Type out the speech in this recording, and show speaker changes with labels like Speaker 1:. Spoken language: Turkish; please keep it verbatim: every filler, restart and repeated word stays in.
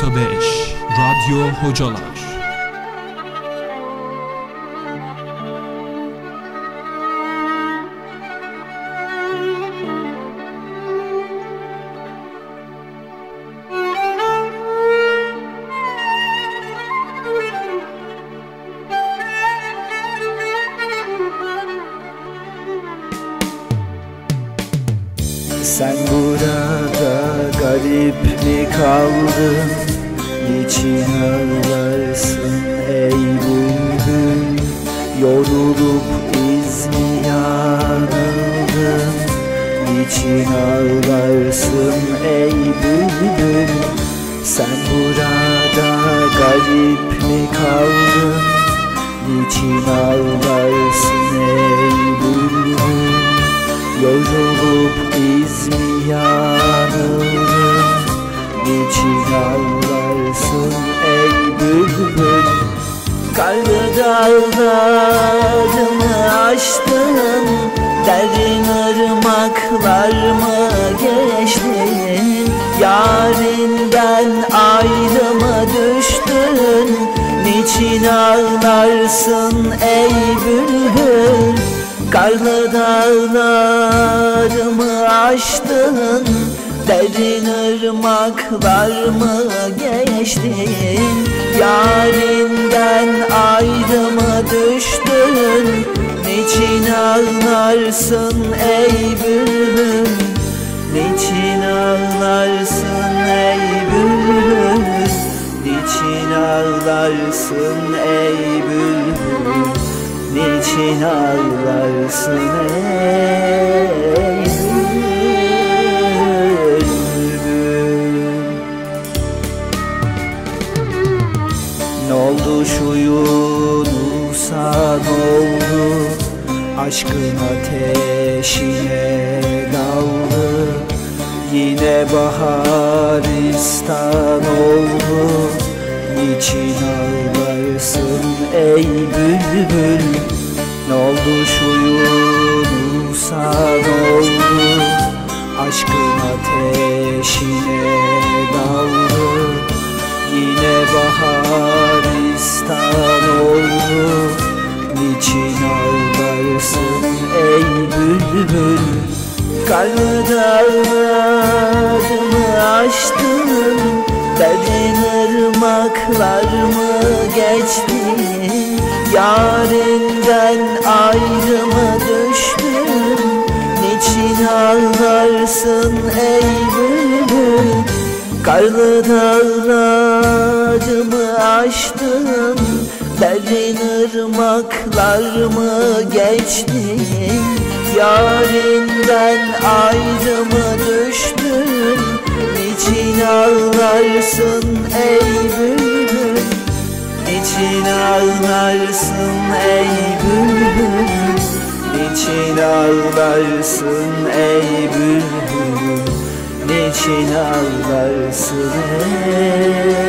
Speaker 1: nokta beş Radyo Hocalar.
Speaker 2: Sen burada garip mi kaldın? Niçin ağlarsın ey bülbül? Yorulup iz mi yanıldın? Niçin ağlarsın ey bülbül? Sen burada garip mi kaldın? Niçin ağlarsın ey bülbül? Yorulup iz mi yanıldın? Niçin ağlarsın ey bülbül? Karlı dağlarımı aştın, derin ırmaklar mı geçtin? Yarinden ayrı mı düştün? Niçin ağlarsın ey bülbül? Karlı dağlarımı aştın, derin ırmaklar mı geçtin? Yarinden ayrı mı düştün? Niçin ağlarsın ey bülbül? Niçin ağlarsın ey bülbül? Niçin ağlarsın ey bülbül? Niçin ağlarsın ey bülbül? Ne oldu şu Yunus'a, ne oldu? Aşkın ateşine daldı. Yine baharistan oldu. Niçin ağlarsın ey bülbül? Ne oldu şu Yunus'a, ne oldu? Aşkın ateşine daldı. Yine baharistan oldu. Niçin ağlarsın ey bülbül? Karlı dağlarımı aştın, derin ırmaklar mı geçtin? Yarinden ayrı mı düştün? Niçin ağlarsın ey bülbül? Karlı dağlarımı aştın, derin ırmaklar mı geçtin? Yarinden ayrı mı düştün? Niçin ağlarsın ey bülbül? Niçin ağlarsın ey bülbül? Niçin ağlarsın ey bülbül? Niçin ağlarsın ey